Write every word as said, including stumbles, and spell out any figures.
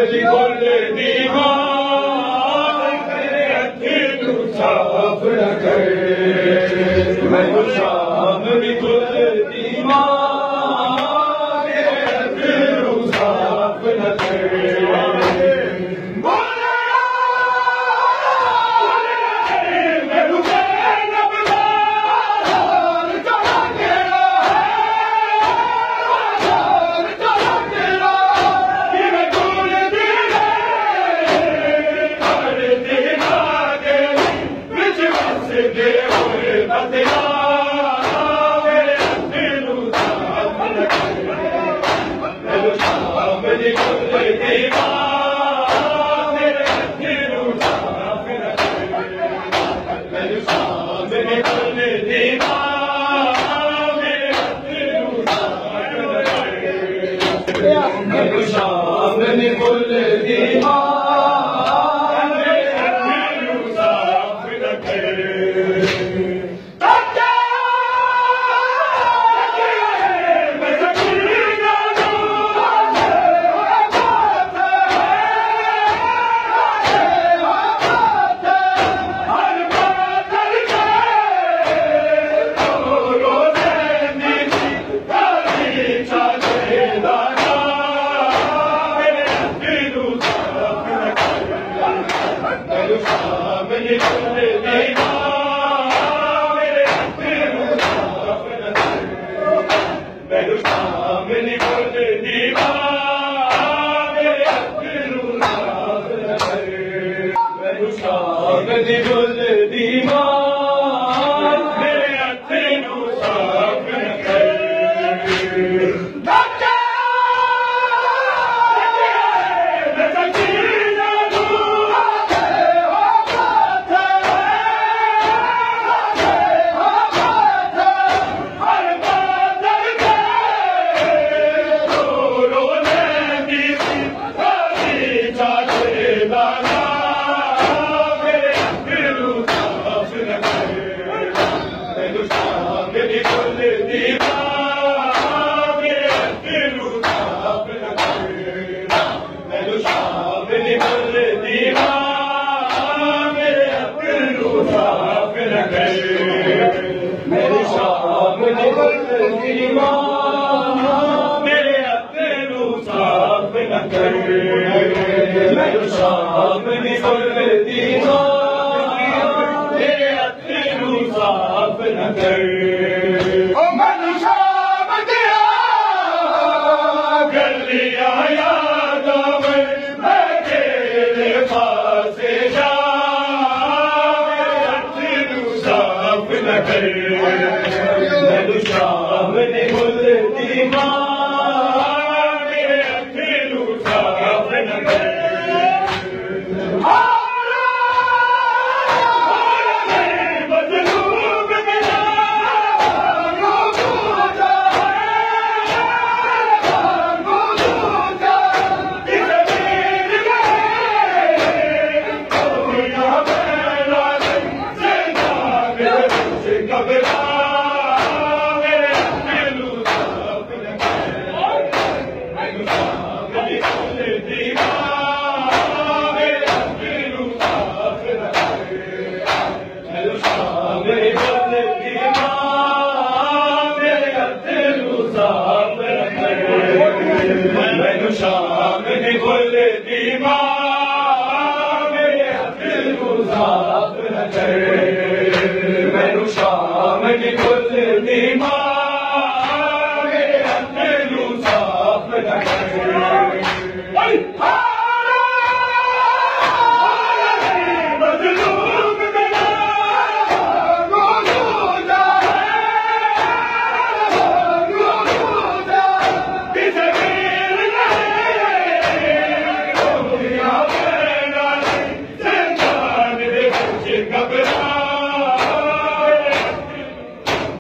मेरी गुल दीवान तेनू साफ न करे मैनू शाम मेरी गुल दीवान तेनू साफ न करे शाम ने गुल दीवान तेनू साफ न करे मेरी गुल दीवान मेरे तेनू साफ न करे मेरी शाम ने गुल दीवान मेरे तेनू साफ न करे मेरी शाम ने गुल दीवान मेरे तेनू साफ न करे ओ मैनू शाम दिया गलियां याद आवे मैं तेरे पास जा मैनू शाम ने गुल दीवान मेरे तेनू साफ न करे शाम ने गुल दीवान